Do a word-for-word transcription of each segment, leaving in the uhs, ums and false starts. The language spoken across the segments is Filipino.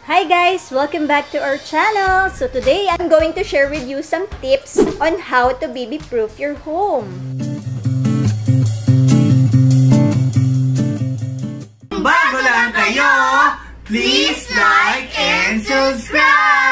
Hi guys! Welcome back to our channel! So today, I'm going to share with you some tips on how to baby-proof your home. Bago lang kayo, please like and subscribe!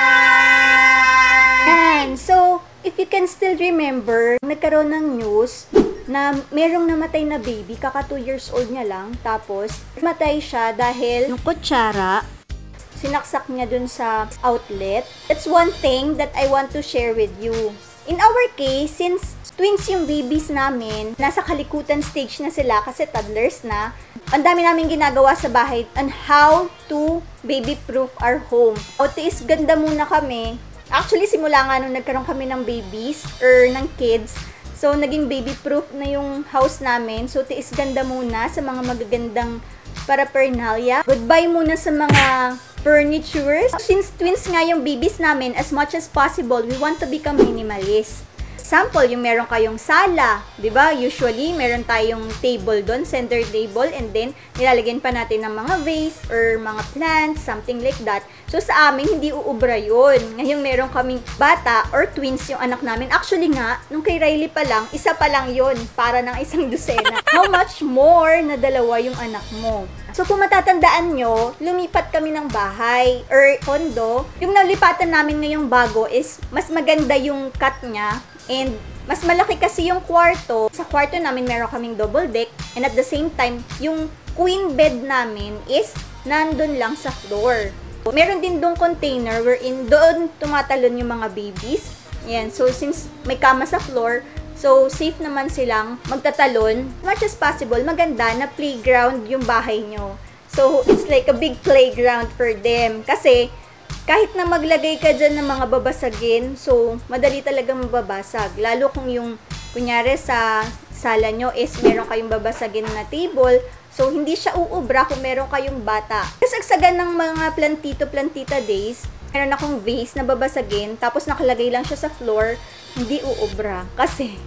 And so, if you can still remember, nagkaroon ng news na merong namatay na baby, kaka two years old niya lang, tapos namatay siya dahil yung kutsara, sinaksak niya dun sa outlet. That's one thing that I want to share with you. In our case, since twins yung babies namin, nasa kalikutan stage na sila kasi toddlers na, ang dami namin ginagawa sa bahay on how to baby-proof our home. O tiis ganda muna kami. Actually, simula nga nung nagkaroon kami ng babies or ng kids, so naging baby-proof na yung house namin. So tiis ganda muna sa mga magagandang paraphernalia. Goodbye muna sa mga furnitures. Since twins nga yung babies namin, as much as possible, we want to become minimalist. Example, yung meron kayong sala, di ba? Usually, meron tayong table doon, center table, and then nilalagyan pa natin ng mga vase or mga plants, something like that. So, sa amin, hindi uubra yun. Ngayon, meron kaming bata or twins yung anak namin. Actually nga, nung kay Riley pa lang, isa pa lang yun, para ng isang dosena. How much more na dalawa yung anak mo? So, kung matatandaan nyo, lumipat kami ng bahay or condo. Yung nalipatan namin ngayong bago is mas maganda yung cut niya and mas malaki kasi yung kwarto. Sa kwarto namin meron kaming double deck and at the same time, yung queen bed namin is nandun lang sa floor. Meron din dong container wherein doon tumatalon yung mga babies. Yan. So, since may kama sa floor, so, safe naman silang magtatalon. As much as possible, maganda na playground yung bahay nyo. So, it's like a big playground for them. Kasi, kahit na maglagay ka dyan ng mga babasagin, so, madali talaga mababasag. Lalo kung yung, kunyari sa sala nyo is meron kayong babasagin na table, so, hindi siya uubra kung meron kayong bata. Kasagsagan ng mga plantito-plantita days, meron akong vase na babasagin, tapos nakalagay lang siya sa floor, hindi uubra. Kasi,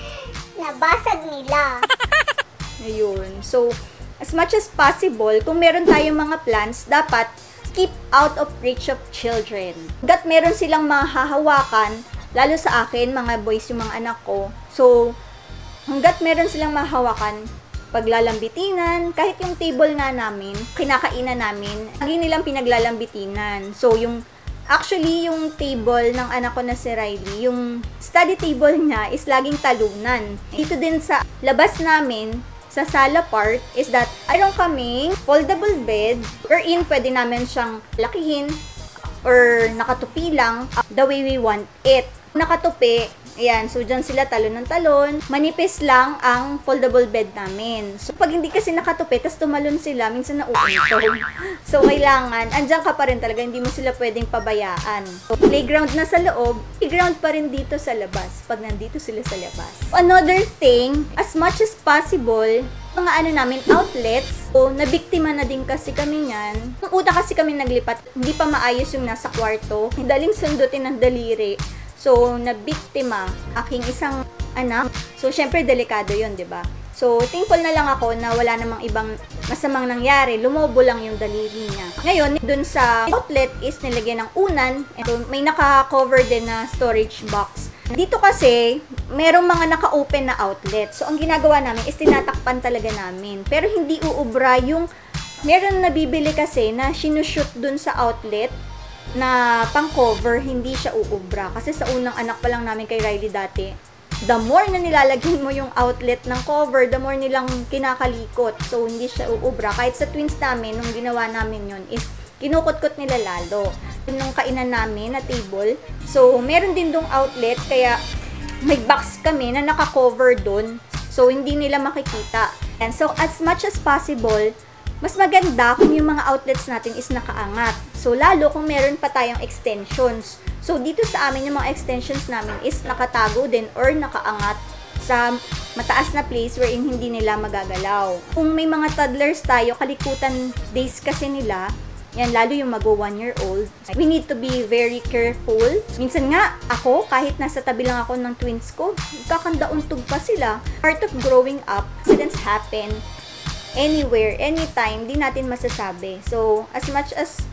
nabasag nila. Ayun. So, as much as possible, kung meron tayong mga plants, dapat keep out of reach of children. Hanggat meron silang mga hahawakan, lalo sa akin, mga boys yung mga anak ko. So, hanggat meron silang mahawakan, paglalambitinan, kahit yung table nga namin, kinakainan namin, lagi nilang pinaglalambitinan. So, yung actually, yung table ng anak ko na si Riley, yung study table niya is laging talunan. Dito din sa labas namin, sa sala part, is that mayroon kaming foldable bed wherein pwede namin siyang lakihin or nakatupi lang the way we want it. Nakatupi, ayan, so dyan sila talon ng talon. Manipis lang ang foldable bed namin. So, pag hindi kasi nakatupi, tas tumalon sila, minsan nauuntog. So, kailangan, andyan ka pa rin talaga, hindi mo sila pwedeng pabayaan. So, playground na sa loob, playground pa rin dito sa labas, pag nandito sila sa labas. Another thing, as much as possible, mga ano namin, outlets, so, nabiktima na din kasi kami yan. Nung una kasi kami naglipat, hindi pa maayos yung nasa kwarto, daling sundutin ng daliri. So, nabiktima aking isang anak. So, syempre, delikado yun, di ba? So, thankful na lang ako na wala namang ibang masamang nangyari. Lumobo lang yung daliri niya. Ngayon, dun sa outlet is nilagyan ng unan. So, may naka-cover din na storage box. Dito kasi, merong mga naka-open na outlet. So, ang ginagawa namin is tinatakpan talaga namin. Pero hindi uubra yung, meron nabibili kasi na sinushoot dun sa outlet na pang-cover, hindi siya uubra. Kasi sa unang anak pa lang namin kay Riley dati, the more na nilalagyan mo yung outlet ng cover, the more nilang kinakalikot. So, hindi siya uubra. Kahit sa twins namin, nung ginawa namin yun, is kinukot-kot nila lalo. Nung kainan namin na table, so, meron din dong outlet, kaya may box kami na naka-cover dun. So, hindi nila makikita. And so, as much as possible, mas maganda kung yung mga outlets natin is nakaangat. So, lalo kung meron pa tayong extensions. So, dito sa amin, yung mga extensions namin is nakatago din or nakaangat sa mataas na place wherein hindi nila magagalaw. Kung may mga toddlers tayo, kalikutan days kasi nila, yan, lalo yung mag one year old, we need to be very careful. Minsan nga, ako, kahit nasa tabi lang ako ng twins ko, kakandaontog pa sila. Part of growing up, accidents happen. Anywhere, anytime, di natin masasabi. So, as much as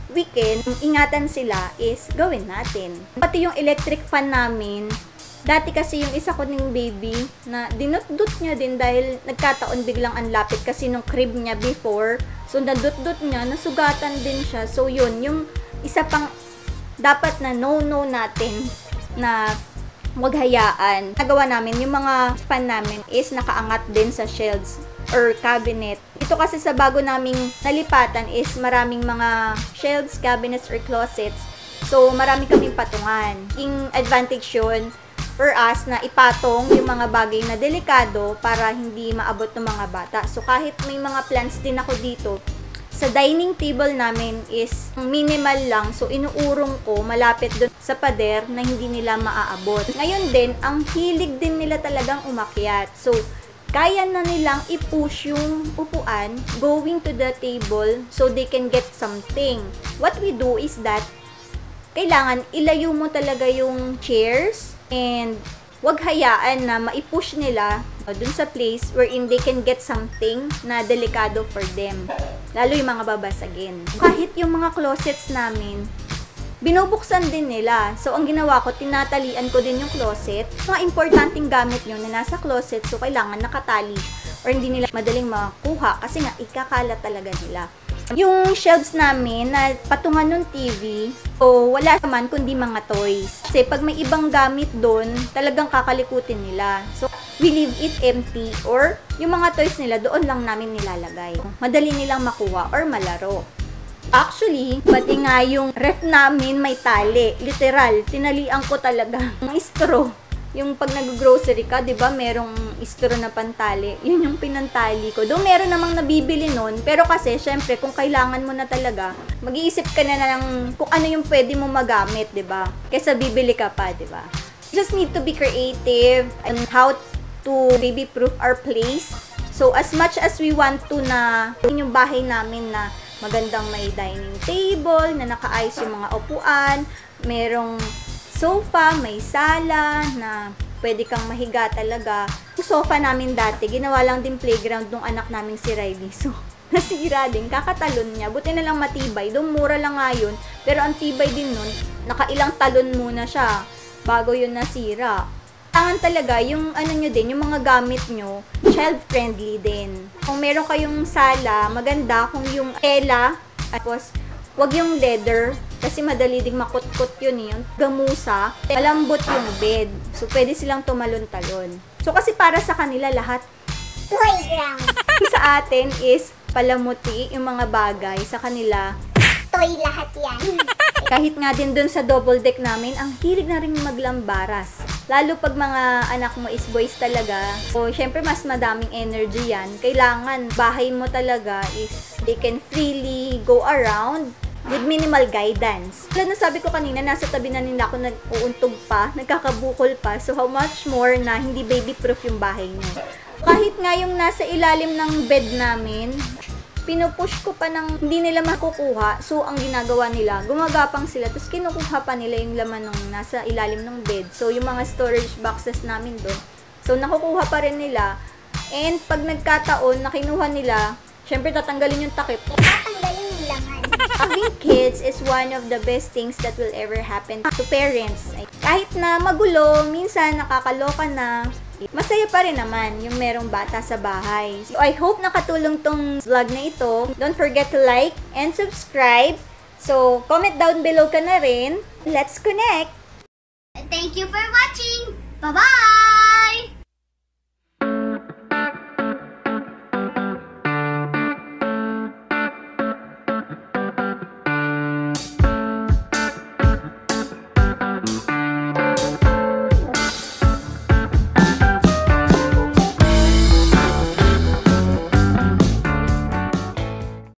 weekend, ingatan sila is gawin natin. Pati yung electric fan namin, dati kasi yung isa ko ning baby na dinut-dut niya din dahil nagkataon biglang ang lapit kasi nung crib niya before. So, nadut-dut niya, nasugatan din siya. So, yun, yung isa pang dapat na no-no natin na wag hayaan. Nagawa namin, yung mga fan namin is nakaangat din sa shelves or cabinet. Ito kasi sa bago naming nalipatan is maraming mga shelves, cabinets, or closets. So, marami kaming patungan. Yung advantage yun for us na ipatong yung mga bagay na delikado para hindi maabot ng mga bata. So, kahit may mga plants din ako dito, sa dining table namin is minimal lang. So, inuurong ko malapit doon sa pader na hindi nila maaabot. Ngayon din, ang hilig din nila talagang umakyat. So, kaya na nilang i-push yung upuan going to the table so they can get something. What we do is that kailangan ilayo mo talaga yung chairs and wag hayaan na maipush nila dun sa place wherein they can get something na delikado for them. Lalo yung mga babasagin. Kahit yung mga closets namin, binubuksan din nila. So, ang ginawa ko, tinatalian ko din yung closet. Mga importanteng gamit yun na nasa closet, so kailangan nakatali or hindi nila madaling makuha kasi nga ikakalat talaga nila. Yung shelves namin na patungan ng T V, so wala naman kundi mga toys. Kasi pag may ibang gamit doon, talagang kakalikutin nila. So, we leave it empty or yung mga toys nila doon lang namin nilalagay. Madali nilang makuha or malaro. Actually, pati nga yung ref namin may tali. Literal, tinalian ko talaga ng straw. Yung pag nag-grocery ka, di ba, merong straw na pantali. Yun yung pinantali ko. Doon meron namang nabibili nun. Pero kasi, syempre, kung kailangan mo na talaga, mag-iisip ka na lang kung ano yung pwede mo magamit, di ba? Kaysa bibili ka pa, di ba? Just need to be creative and how to baby-proof our place. So, as much as we want to na yung bahay namin na magandang may dining table, na nakaayos yung mga upuan, merong sofa, may sala, na pwede kang mahiga talaga. Yung sofa namin dati, ginawa lang din playground nung anak namin si Riley. So, nasira din, kakatalon niya. Buti na lang matibay. Doon mura lang nga yun. Pero ang tibay din nun, nakailang talon muna siya bago yun nasira. Kailangan talaga, yung ano nyo din, yung mga gamit nyo, child-friendly din. Kung meron kayong sala, maganda kung yung tela, tapos, wag yung leather, kasi madali ding makut-kut yun eh. Yung gamusa, malambot yung bed. So, pwede silang tumalon-talon. So, kasi para sa kanila lahat, Playground. sa atin is palamuti yung mga bagay. Sa kanila, Toy lahat yan. kahit nga din dun sa double deck namin, ang hilig na rin maglambaras. Lalo pag mga anak mo is boys talaga. So, syempre mas madaming energy yan. Kailangan bahay mo talaga is they can freely go around with minimal guidance. Lalo na sabi ko kanina, nasa tabi na nila ako nag-uuntog pa, nagkakabukol pa. So, how much more na hindi baby-proof yung bahay niyo. Kahit nga yung nasa ilalim ng bed namin, pinupush ko pa ng hindi nila makukuha. So, ang ginagawa nila, gumagapang sila, tapos kinukuha pa nila yung laman ng nasa ilalim ng bed. So, yung mga storage boxes namin doon. So, nakukuha pa rin nila. And, pag nagkataon na kinuha nila, syempre tatanggalin yung takip. Tatanggalin yung laman. Having kids is one of the best things that will ever happen to parents. Kahit na magulo, minsan nakakaloka na, masaya pa rin naman yung merong bata sa bahay. So, I hope nakatulong tong vlog na ito. Don't forget to like and subscribe. So, comment down below ka na rin. Let's connect! Thank you for watching. Bye-bye!